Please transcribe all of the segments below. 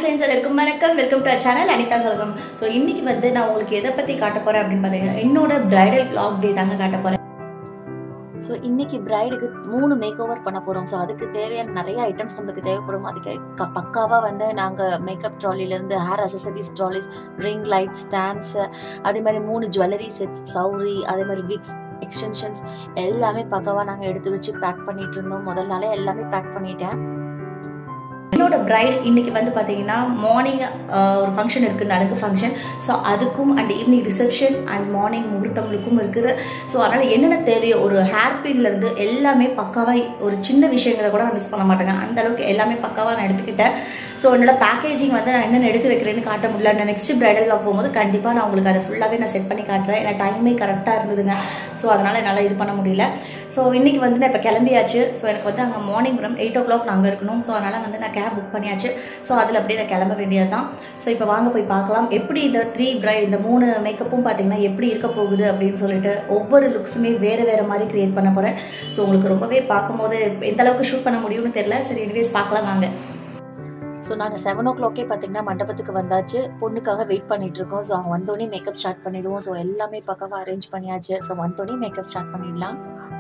friends, welcome to our channel Anita Salvam. So இன்னைக்கு வந்து நான் உங்களுக்கு எதை பத்தி காட்ட போறேன் அப்படினு பாத்தீங்கன்னா என்னோட bridal vlog day தாங்க காட்ட போறேன். So இன்னைக்கு பிரைடுக்கு 3 மேக் ஓவர் பண்ண போறோம். சோ அதுக்கு தேவையான நிறைய ஐட்டம்ஸ் நமக்கு தேவைப்படும். அதுக்கு பக்காவா வந்து நாங்க மேக்கப் ட்ராலில இருந்து hair accessories trolleys, ring light stands, அதே மாதிரி 3 ஜுவல்லரி செட்ஸ், சௌரி, அதே மாதிரி விக்ஸ், எக்ஸ்டென்ஷன்ஸ் எல்லாமே பக்காவா நாங்க எடுத்து வச்சு பேக் பண்ணிட்டு இருந்தோம். முதல் நாளே எல்லாமே பேக் பண்ணிட்டேன். என்னோட பிரைட் இன்னைக்கு வந்து பார்த்தீங்கன்னா மார்னிங் ஒரு ஃபங்க்ஷன் இருக்குது, நலுங்கு ஃபங்க்ஷன். ஸோ அதுக்கும் and evening reception and morning முகூர்த்தங்களுக்கும் இருக்குது. ஸோ அதனால் என்னென்ன தேவையோ ஒரு ஹேர் பின்லேருந்து எல்லாமே பக்காவாக, ஒரு சின்ன விஷயங்களை கூட நான் மிஸ் பண்ண மாட்டேங்க. அந்த அளவுக்கு எல்லாமே பக்காவாக நான் எடுத்துக்கிட்டேன். ஸோ என்னோட பேக்கேஜிங் வந்து நான் என்னென்ன எடுத்து வைக்கிறேன்னு காட்ட முடியல. நான் நெக்ஸ்ட் பிரைடல் வ்ளாக் போகும்போது கண்டிப்பாக நான் உங்களுக்கு அதை ஃபுல்லாகவே நான் செட் பண்ணி காட்டுறேன். ஏன்னா டைமே கரெக்டாக இருந்ததுங்க. ஸோ அதனால் என்னால் இது பண்ண முடியல. ஸோ இன்றைக்கி வந்து நான் இப்போ கிளம்பியாச்சு. ஸோ எனக்கு வந்து அங்கே மார்னிங் 8 o'clock நான் அங்கே இருக்கணும். ஸோ அதனால் வந்து நான் கேப் புக் பண்ணியாச்சு. ஸோ அதில் அப்படியே நான் கிளம்ப வேண்டியது தான். ஸோ இப்போ வாங்க போய் பார்க்கலாம் எப்படி இந்த 3 மேக்கப்பும் பார்த்தீங்கன்னா எப்படி இருக்க போகுது அப்படின்னு சொல்லிட்டு ஒவ்வொரு லுக்ஸுமே வேறு வேறு மாதிரி க்ரியேட் பண்ண போகிறேன். ஸோ உங்களுக்கு ரொம்பவே பார்க்கும்போது எந்த அளவுக்கு ஷூட் பண்ண முடியும்னு தெரியல. சரி, எனிவேஸ் பார்க்கலாம் வாங்க. ஸோ நாங்கள் 7 o'clock பார்த்தீங்கன்னா மண்டபத்துக்கு வந்தாச்சு. பொண்ணுக்காக வெயிட் பண்ணிட்டு இருக்கோம். ஸோ அவங்க வந்தோடனே மேக்கப் ஸ்டார்ட் பண்ணிடுவோம். ஸோ எல்லாமே பக்காவாக அரேஞ்ச் பண்ணியாச்சு. ஸோ வந்தோடனே மேக்கப் ஸ்டார்ட் பண்ணிடலாம்.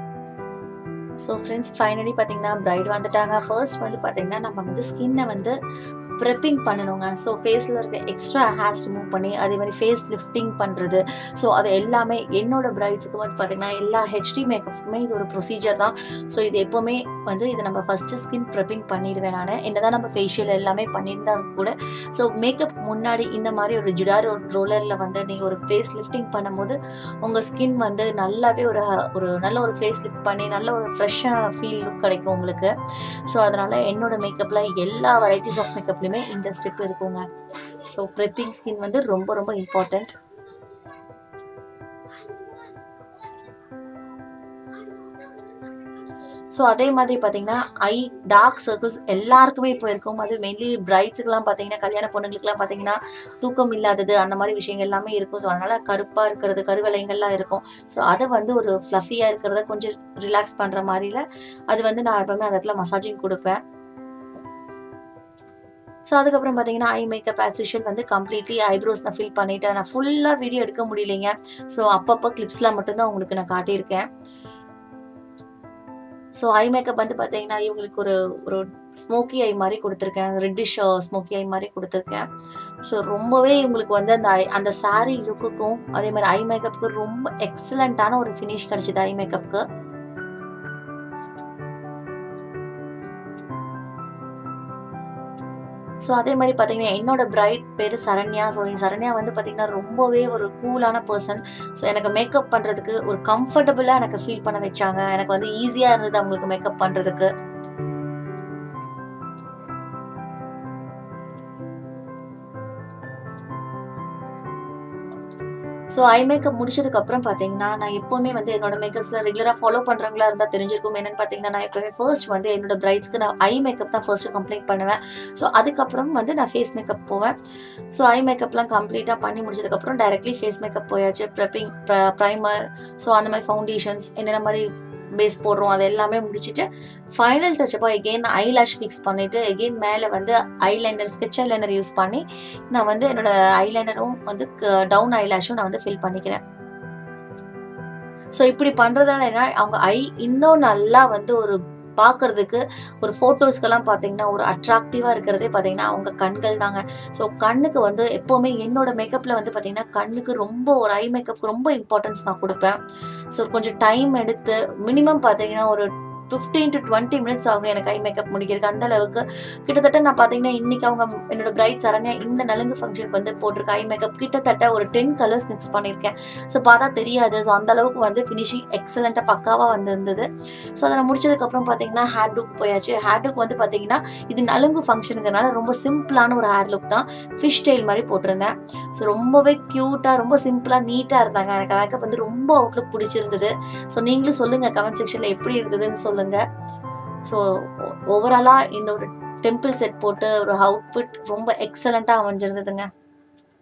ஸோ ஃப்ரெண்ட்ஸ், ஃபைனலி பார்த்தீங்கன்னா பிரைட் வந்துட்டாங்க. ஃபர்ஸ்ட் வந்து பார்த்தீங்கன்னா நம்ம வந்து ஸ்கின்னை வந்து ப்ரெப்பிங் பண்ணணுங்க. ஸோ ஃபேஸில் இருக்க எக்ஸ்ட்ரா ஹேர்ஸ் ரிமூவ் பண்ணி அதே மாதிரி ஃபேஸ் லிஃப்டிங் பண்ணுறது. ஸோ அது எல்லாமே என்னோட பிரைட்ஸுக்கு வந்து பார்த்திங்கன்னா எல்லா ஹெச்டி மேக்கப்ஸ்க்குமே இது ஒரு ப்ரொசீஜர் தான். ஸோ இது எப்போவுமே வந்து இது நம்ம ஃபஸ்ட்டு ஸ்கின் ப்ரெப்பிங் பண்ணிடுவேன் நான். என்னதான் நம்ம ஃபேஷியல் எல்லாமே பண்ணியிருந்தாலும் கூட ஸோ மேக்கப் முன்னாடி இந்த மாதிரி ஒரு ஜுடார் ரோலரில் வந்து நீங்கள் ஒரு ஃபேஸ் லிஃப்டிங் பண்ணும்போது உங்கள் ஸ்கின் வந்து நல்லாவே ஒரு நல்ல ஒரு ஃபேஸ் லிஃப்ட் பண்ணி நல்ல ஒரு ஃப்ரெஷ்ஷாக ஃபீல் லுக் கிடைக்கும் உங்களுக்கு. ஸோ அதனால் என்னோட மேக்கப்பில் எல்லா வெரைட்டிஸ் ஆஃப் மேக்கப் இந்த ஸ்டெப் இருக்குங்க. ஸோ ப்ரெப்பிங் ஸ்கின் வந்து ரொம்ப ரொம்ப இம்பார்ட்டன்ட். ஸோ அதே மாதிரி பார்த்தீங்கன்னா டார்க் சர்க்கிள்ஸ் எல்லாருக்குமே இப்போ இருக்கும். அது மெயின்லி பிரைட்ஸுக்கெல்லாம் பார்த்தீங்கன்னா, கல்யாண பொண்ணுங்களுக்குலாம் பார்த்தீங்கன்னா தூக்கம் இல்லாதது அந்த மாதிரி விஷயங்கள் எல்லாமே இருக்கும். ஸோ அதனால் கருப்பாக இருக்கிறது, கருவளைங்கள்லாம் இருக்கும். ஸோ அதை வந்து ஒரு ஃப்ளஃபியாக இருக்கிறத கொஞ்சம் ரிலாக்ஸ் பண்ணுற மாதிரில அது வந்து நான் எப்பவுமே அந்த இடத்துல மசாஜிங் கொடுப்பேன். ஸோ அதுக்கப்புறம் பார்த்தீங்கன்னா ஐ மேக்கப் ஆஸ் யூஷுவல் வந்து கம்ப்ளீட்லி ஐப்ரோஸ் நான் ஃபில் பண்ணிவிட்டேன். நான் ஃபுல்லாக வீடியோ எடுக்க முடியலைங்க. ஸோ அப்பப்போ கிளிப்ஸ்லாம் மட்டும்தான் உங்களுக்கு நான் காட்டியிருக்கேன். ஸோ ஐ மேக்கப் வந்து பார்த்தீங்கன்னா இவங்களுக்கு ஒரு ஸ்மோக்கி ஐ மாதிரி கொடுத்துருக்கேன். ரெட்டிஷ் ஸ்மோக்கி ஐ மாதிரி கொடுத்துருக்கேன். ஸோ ரொம்பவே இவங்களுக்கு வந்து அந்த சாரீ லுக்குக்கும் அதே மாதிரி ஐ மேக்கப்புக்கு ரொம்ப எக்ஸலண்ட்டான ஒரு ஃபினிஷ் கிடச்சிது ஐ மேக்கப்புக்கு. ஸோ அதே மாதிரி பார்த்தீங்கன்னா என்னோட பிரைட் பேர் சரண்யா. ஸோ சரண்யா வந்து பார்த்தீங்கன்னா ரொம்பவே ஒரு கூலான பர்சன். ஸோ எனக்கு மேக்கப் பண்ணுறதுக்கு ஒரு கம்ஃபர்டபுளாக எனக்கு ஃபீல் பண்ண வச்சாங்க. எனக்கு வந்து ஈஸியாக இருந்தது அவங்களுக்கு மேக்கப் பண்ணுறதுக்கு. ஸோ ஐ மேக்கப் முடிச்சதுக்கு அப்புறம் பார்த்தீங்கன்னா நான் எப்போவுமே வந்து என்னோட மேக்கப்ஸில் ரெகுலராக ஃபாலோ பண்ணுறவங்களா இருந்தால் தெரிஞ்சிருக்கும். என்னென்னு பார்த்தீங்கன்னா நான் எப்போவுமே ஃபர்ஸ்ட் வந்து என்னோட பிரைட்ஸ்க்கு நான் ஐ மேக்கப் தான் ஃபர்ஸ்ட்டு கம்ப்ளீட் பண்ணுவேன். ஸோ அதுக்கப்புறம் வந்து நான் ஃபேஸ் மேக்கப் போவேன். ஸோ ஐ மேக்கப்லாம் கம்ப்ளீட்டாக பண்ணி முடிச்சதுக்கப்புறம் டைரெக்ட்லி ஃபேஸ் மேக்கப் போயாச்சு. ப்ரெப்பிங், ப்ரைமர், ஸோ அந்த மாதிரி ஃபவுண்டேஷன்ஸ் என்னென்ன மாதிரி பேஸ் போடுறோம் அது எல்லாமே முடிச்சுட்டு ஃபைனல் டச்சப்பாக எகெயின் ஐலாஷ் ஃபிக்ஸ் பண்ணிவிட்டு எகெயின் மேலே வந்து ஐலைனர், ஸ்கெட்ச் ஐலைனர் யூஸ் பண்ணி நான் வந்து என்னோட ஐலைனரும் வந்து டவுன் ஐலாஷும் நான் வந்து ஃபில் பண்ணிக்கிறேன். ஸோ இப்படி பண்ணுறதால என்ன, அவங்க ஐ இன்னும் நல்லா வந்து ஒரு பார்க்கறதுக்கு ஒரு ஃபோட்டோஸ்க்கெல்லாம் பார்த்தீங்கன்னா ஒரு அட்ராக்டிவாக இருக்கிறதே பார்த்தீங்கன்னா அவங்க கண்கள் தாங்க. ஸோ கண்ணுக்கு வந்து எப்போவுமே என்னோட மேக்கப்பில் வந்து பார்த்தீங்கன்னா கண்ணுக்கு ரொம்ப ஒரு ஐ மேக்கப்புக்கு ரொம்ப இம்பார்ட்டன்ஸ் நான் கொடுப்பேன். ஸோ கொஞ்சம் டைம் எடுத்து மினிமம் பார்த்தீங்கன்னா ஒரு 15 to 20 minutes ஆகும் எனக்கு ஐ மேக்கப் முடிக்கிறதுக்கு. அந்த அளவுக்கு கிட்டத்தட்ட நான் பார்த்தீங்கன்னா இன்னைக்கு அவங்க என்னோட பிரைட் சரண்யா இந்த நலுங்கு ஃபங்க்ஷனுக்கு வந்து போட்டிருக்க ஐ மேக்கப் கிட்டத்தட்ட ஒரு 10 கலர்ஸ் மிக்ஸ் பண்ணியிருக்கேன். ஸோ பார்த்தா தெரியாது. ஸோ அந்த அளவுக்கு வந்து ஃபினிஷிங் எக்ஸலண்ட்டாக பக்காவாக வந்திருந்தது. ஸோ அதை நான் முடிச்சதுக்கப்புறம் பார்த்தீங்கன்னா ஹேர் லுக் போயாச்சு. ஹேர் லுக் வந்து பார்த்தீங்கன்னா இது நலுங்கு ஃபங்க்ஷனுங்கிறனால ரொம்ப சிம்பிளான ஒரு ஹேர் லுக் தான். ஃபிஷ் டெயில் மாதிரி போட்டிருந்தேன். ஸோ ரொம்பவே க்யூட்டாக, ரொம்ப சிம்பிளாக, நீட்டாக இருந்தாங்க. எனக்கு மேக்கப் வந்து ரொம்ப அவுட்லுக் பிடிச்சிருந்தது. ஸோ நீங்களும் சொல்லுங்கள் கமெண்ட் செக்ஷனில் எப்படி இருந்ததுன்னு சொல்லுங்கள். ஸோ ஓவராலாக இந்த ஒரு டெம்பிள் செட் போட்டு ஒரு அவுட்ஃபிட் ரொம்ப எக்ஸலண்ட்டாக அமைஞ்சிருந்ததுங்க.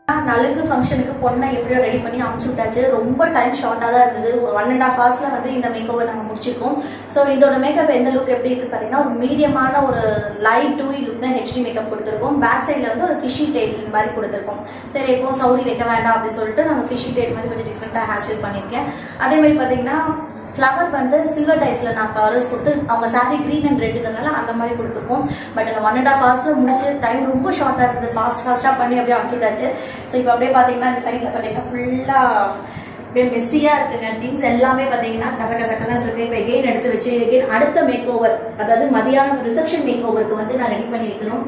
நலுங்கு ஃபங்க்ஷனுக்கு பொண்ணை எப்படியோ ரெடி பண்ணி அமுச்சு விட்டாச்சு. ரொம்ப டைம் ஷார்ட்டாக தான் இருந்தது. ஒரு 1.5 hours வந்து இந்த மேக்கோவர் நாங்கள் முடிச்சிருக்கோம். ஸோ இதோட மேக்கப் எந்த லுக் எப்படி இருக்குன்னு பார்த்தீங்கன்னா ஒரு மீடியமான ஒரு லைட் டூவி லுக் தான் ஹெச்டி மேக்கப் கொடுத்துருக்கோம். பேக் சைடில் வந்து ஒரு ஃபிஷி டெயில் மாதிரி கொடுத்துருக்கோம். சரி இப்போ சௌரி வைக்க வேண்டாம் அப்படின்னு சொல்லிட்டு நாங்கள் ஃபிஷி டெயில் மாதிரி கொஞ்சம் டிஃப்ரெண்ட்டாக ஹேர் ஸ்டைல் பண்ணியிருக்கேன். அதே மாதிரி பார்த்தீங்கன்னா ஃப்ளவர் வந்து சில்வர் டைஸில் நான் கலர்ஸ் கொடுத்து அவங்க சாரி க்ரீன் அண்ட் ரெட்டுங்கிறதுனால அந்த மாதிரி கொடுத்துருக்கோம். பட் அந்த 1.5 hours முடிச்சு டைம் ரொம்ப ஷார்ட்டாக இருந்தது. ஃபாஸ்ட்டாக பண்ணி அப்படியே அனுப்பிச்சுட்டாச்சு. ஸோ இப்போ அப்படியே பார்த்தீங்கன்னா இந்த சைடில் பார்த்தீங்கன்னா ஃபுல்லாக அப்படியே மெஸ்ஸியாக இருக்குங்க. திங்ஸ் எல்லாமே பார்த்தீங்கன்னா கசகசக்கதான் இருக்குது. இப்போ எகெயின் எடுத்து வச்சு எகெயின் அடுத்த மேக் ஓவர், அதாவது மதியானம் ரிசப்ஷன் மேக் ஓவருக்கு வந்து நான் ரெடி பண்ணி வைக்கணும்.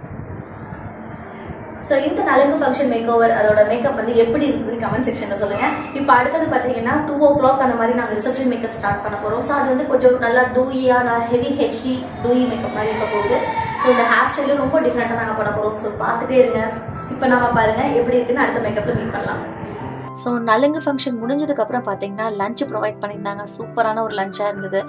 ஸோ இந்த நலுங்கு ஃபங்க்ஷன் மேக் ஓவர் அதோட மேக்கப் வந்து எப்படி இருக்குதுன்னு கமெண்ட் செக்ஷனில் சொல்லுங்கள். இப்போ அடுத்தது பார்த்தீங்கன்னா 2 o'clock அந்த மாதிரி நாங்கள் ரிசப்ஷன் மேக்கப் ஸ்டார்ட் பண்ண போகிறோம். ஸோ அது வந்து கொஞ்சம் நல்லா டூயியாக நான் ஹெவி ஹெச்டி டூயி மேக்கப் மாதிரி இருக்க போகுது. ஸோ இந்த ஹேர் ஸ்டைலும் ரொம்ப டிஃப்ரெண்ட்டாக நாங்கள் பண்ண போகிறோம். ஸோ பார்த்துட்டே இருங்க. இப்போ நம்ம பாருங்கள் எப்படி இருக்குன்னு அடுத்த மேக்கப்பில் மீட் பண்ணலாம். ஸோ நலுங்கு ஃபங்க்ஷன் முடிஞ்சதுக்கப்புறம் பார்த்தீங்கன்னா லஞ்ச் ப்ரொவைட் பண்ணியிருந்தாங்க. சூப்பரான ஒரு லஞ்சாக இருந்தது.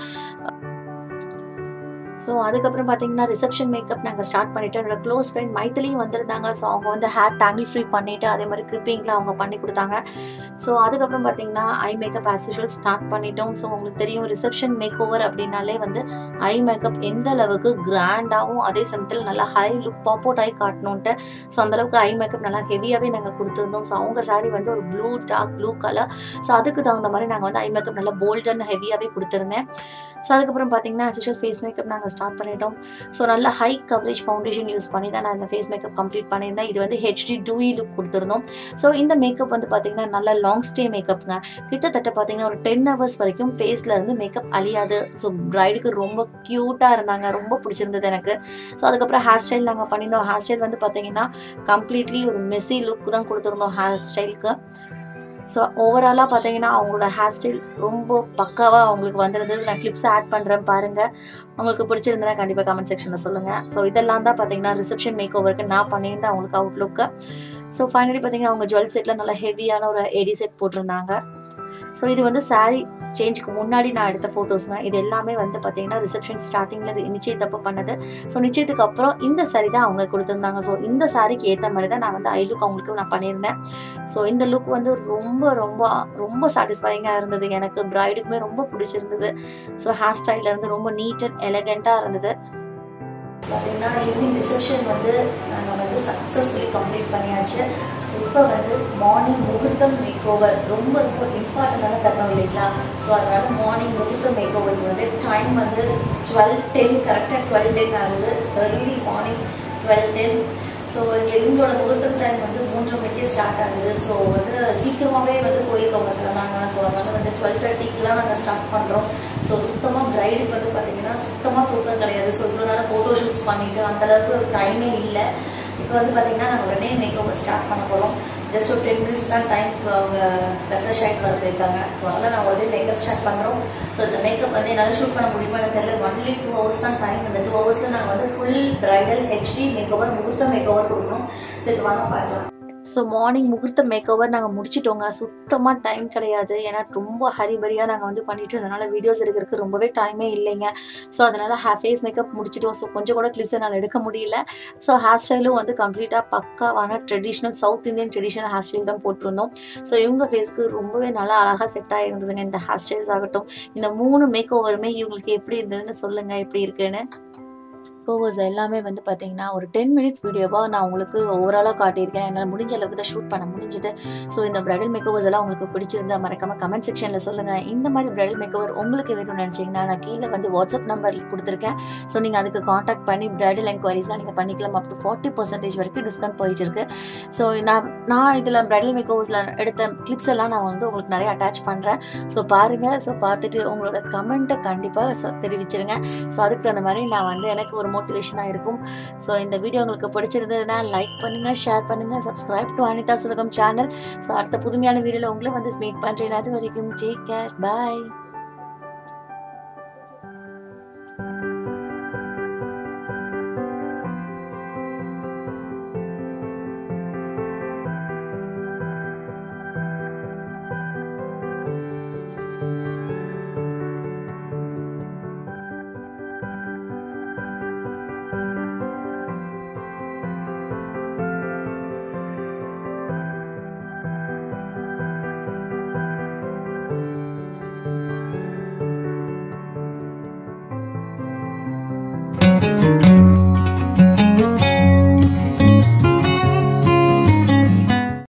ஸோ அதுக்கப்புறம் பார்த்தீங்கன்னா ரிசப்ஷன் மேக்கப் நாங்கள் ஸ்டார்ட் பண்ணிவிட்டு என்னோட க்ளோஸ் ஃப்ரெண்ட் மைத்திலியும் வந்திருந்தாங்க. ஸோ அவங்க வந்து ஹேர் டேங்கிள் ஃப்ரீ பண்ணிவிட்டு அதே மாதிரி கிரிப்பிங்கில் அவங்க பண்ணி கொடுத்தாங்க. ஸோ அதுக்கப்புறம் பார்த்தீங்கன்னா eye makeup as usual start பண்ணிட்டோம். ஸோ உங்களுக்கு தெரியும் ரிசப்ஷன் மேக் ஓவர் அப்படின்னாலே வந்து ஐ மேக்கப் எந்த அளவுக்கு கிராண்டாகவும் அதே சமயத்தில் நல்லா ஹை லுக் பாப் அவுட் ஆகி காட்டணுன்ட்டு. ஸோ அந்தளவுக்கு ஐ மேக்கப் நல்லா ஹெவியாகவே நாங்கள் கொடுத்துருந்தோம். ஸோ அவங்க சாரி வந்து ஒரு blue dark blue colour. So அதுக்கு தகுந்த மாதிரி நாங்கள் வந்து ஐ மேக்கப் நல்லா போல்ட் அண்ட் ஹெவியாகவே கொடுத்துருந்தேன். ஸோ அதுக்கப்புறம் பார்த்தீங்கன்னா ஆஸ் யூஷுவல் ஃபேஸ் மேக்கப் நாங்கள் ஸ்டார்ட் பண்ணிட்டோம். ஸோ நல்ல ஹை கவரேஜ் ஃபவுண்டேஷன் யூஸ் பண்ணி தான் நான் இந்த ஃபேஸ் மேக்கப் கம்ப்ளீட் பண்ணியிருந்தேன். இது வந்து ஹெச்டி டூயி லுக் கொடுத்துருந்தோம். ஸோ இந்த மேக்கப் வந்து பார்த்தீங்கன்னா நல்ல லாங் ஸ்டே மேக்கப்ங்க. கிட்டத்தட்ட பார்த்தீங்கன்னா ஒரு 10 hours வரைக்கும் ஃபேஸில் இருந்து மேக்கப் அழியாது. ஸோ பிரைடுக்கு ரொம்ப க்யூட்டாக இருந்தாங்க. ரொம்ப பிடிச்சிருந்தது எனக்கு. ஸோ அதுக்கப்புறம் ஹேர் ஸ்டைல் நாங்கள் பண்ணியிருந்தோம். ஹேர் ஸ்டைல் வந்து பார்த்தீங்கன்னா கம்ப்ளீட்லி ஒரு மெஸ்ஸி லுக் தான் கொடுத்துருந்தோம் ஹேர் ஸ்டைலுக்கு. ஸோ ஓவராலாக பார்த்தீங்கன்னா அவங்களோட ஹேர் ஸ்டைல் ரொம்ப பக்காவாக அவங்களுக்கு வந்திருந்தது. நான் கிளிப்ஸ் ஆட் பண்ணுறேன் பாருங்கள். உங்களுக்கு பிடிச்சிருந்தா கண்டிப்பாக கமெண்ட் செக்ஷனில் சொல்லுங்கள். ஸோ இதெல்லாம் தான் பார்த்தீங்கன்னா ரிசப்ஷன் மேக் ஓவருக்கு நான் பண்ணியிருந்தேன் அவங்களுக்கு அவுட்லுக்கு. ஸோ ஃபைனலி பார்த்தீங்கன்னா அவங்க ஜுவல் செட்டில் நல்லா ஹெவியான ஒரு எடி செட் போட்டிருந்தாங்க. ஸோ இது வந்து சாரீ சேஞ்சுக்கு முன்னாடி நான் எடுத்த ஃபோட்டோஸ்ங்க. இது எல்லாமே வந்து பார்த்தீங்கன்னா ரிசப்ஷன் ஸ்டார்டிங்கில் நிச்சயத்தப்போ பண்ணது. ஸோ நிச்சயத்துக்கு அப்புறம் இந்த சாரீ தான் அவங்க கொடுத்துருந்தாங்க. ஸோ இந்த சாரீக்கு ஏற்ற மாதிரி தான் நான் வந்து ஐ லுக் அவங்களுக்கு நான் பண்ணியிருந்தேன். ஸோ இந்த லுக் வந்து ரொம்ப ரொம்ப ரொம்ப சாட்டிஸ்ஃபைங்காக இருந்தது. எனக்கு பிரைடுக்குமே ரொம்ப பிடிச்சிருந்தது. ஸோ ஹேர் ஸ்டைலேருந்து ரொம்ப நீட் அண்ட் எலகெண்ட்டாக இருந்தது. பார்த்தீங்கன்னா ஈவினிங் ரிசப்ஷன் வந்து நாங்கள் வந்து சக்ஸஸ்ஃபுல்லி கம்ப்ளீட் பண்ணியாச்சு. ஸோ இப்போ வந்து மார்னிங் முகூர்த்தம் மேக் ஓவர் ரொம்ப ரொம்ப இம்பார்ட்டண்டான தருணம் இல்லைங்களா? ஸோ அதனால் மார்னிங் முகூர்த்தம் மேக் ஓவருக்கு வந்து டைம் வந்து 12:10 கரெக்டாக 12:10 ஆகுது. Early morning 12:10. ஸோ இவங்களோட முகூர்த்தம் டைம் வந்து 3:30 மணிக்கே ஸ்டார்ட் ஆகுது. ஸோ வந்து சீக்கிரமாகவே வந்து கோயிலுக்கு அவங்க கிளம்புறாங்க. ஸோ அதனால் வந்து 12:30க்குலாம் நாங்கள் ஸ்டார்ட் பண்ணுறோம். ஸோ சுத்தமாக பிரைடுக்கு வந்து பார்த்திங்கன்னா சுத்தமாக தூக்கம் கிடையாது. ஸோ இவ்வளோ நேரம் ஃபோட்டோ ஷூட்ஸ் பண்ணிவிட்டு அந்தளவுக்கு டைமே இல்லை. இப்போ வந்து பார்த்திங்கன்னா நாங்கள் உடனே மேக் ஓவர் ஸ்டார்ட் பண்ண போகிறோம். ஜஸ்ட் ஒரு 10 minutes தான் டைமுக்கு அவங்க ரெஃப்ரெஷ் ஆகிட்டு வர போயிருக்காங்க. ஸோ அதனால் நான் உடனே மேக்கப் ஸ்டார்ட் பண்ணுறோம். ஸோ இந்த மேக்கப் வந்து என்னால் ஷூட் பண்ண முடியுமா எனக்கு தெரியல. ஒன்லி 2 hours தான் டைம். இந்த 2 hours நாங்கள் வந்து full bridal HD makeover முகூர்த்த மேக் ஓவர் கொடுக்கணும். சரி வாங்க பார்க்கலாம். ஸோ மார்னிங் முகூர்த்த மேக் ஓவர் நாங்கள் முடிச்சிட்டோங்க. சுத்தமாக டைம் கிடையாது. ஏன்னா ரொம்ப ஹரிபரியாக நாங்கள் வந்து பண்ணிவிட்டு அதனால் வீடியோஸ் எடுக்கிறதுக்கு ரொம்பவே டைமே இல்லைங்க. ஸோ அதனால் ஃபேஸ் மேக்கப் முடிச்சிட்டோம். ஸோ கொஞ்சம் கூட கிளிப்ஸ் என்னால் எடுக்க முடியல. ஸோ ஹேர் ஸ்டைலும் வந்து கம்ப்ளீட்டாக பக்காவான traditional south Indian traditional hair style தான் போட்டிருந்தோம். ஸோ இவங்க ஃபேஸ்க்கு ரொம்பவே நல்லா அழகாக செட் ஆகிருந்ததுங்க இந்த ஹேர் ஸ்டைல்ஸ் ஆகட்டும். இந்த 3 மேக் ஓவருமே இவங்களுக்கு எப்படி இருந்ததுன்னு சொல்லுங்கள் எப்படி இருக்குன்னு. கோவர்ஸ் எல்லாமே வந்து பார்த்தீங்கன்னா ஒரு 10 minutes வீடியோவாக நான் உங்களுக்கு ஓவராலாக காட்டியிருக்கேன். என்னால் முடிஞ்ச அளவுக்கு தான் ஷூட் பண்ண முடிஞ்சது. ஸோ இந்த பிரைடல் மேக்கோவர்ஸ் எல்லாம் உங்களுக்கு பிடிச்சிருந்தா மறக்காமல் கமெண்ட் செக்ஷனில் சொல்லுங்கள். இந்த மாதிரி பிரைடல் மேக்கோவர் உங்களுக்கு வேணும்னு நினச்சிங்கன்னா நான் கீழே வந்து வாட்ஸ்அப் நம்பர் கொடுத்துருக்கேன். ஸோ நீங்கள் அதுக்கு காண்டாக்ட் பண்ணி பிரைடல் என்கொயரிஸ்லாம் நீங்கள் பண்ணிக்கலாம். அப் டு 40% வரைக்கும் டிஸ்கவுண்ட் போயிட்டு இருக்கு. ஸோ நான் இதில் பிரைடல் மேக்கோவர்ஸில் எடுத்த கிளிப்ஸ் எல்லாம் நான் வந்து உங்களுக்கு நிறைய அட்டாச் பண்ணுறேன். ஸோ பாருங்கள். ஸோ பார்த்துட்டு உங்களோட கமெண்ட்டை கண்டிப்பாக தெரிவிச்சிருங்க. ஸோ அதுக்கு தகுந்த மாதிரி நான் வந்து எனக்கு ஒரு மோட்டிவேஷனாக இருக்கும். ஸோ இந்த வீடியோ உங்களுக்கு பிடிச்சிருந்ததுன்னா லைக் பண்ணுங்கள், ஷேர் பண்ணுங்கள், subscribe to Anitha Sulagam channel. So அடுத்த புதுமையான வீடியோவில் உங்களை வந்து மீட் பண்ணுறேன். அது வரைக்கும் டேக் கேர், பாய். பண்ணுங்கள்.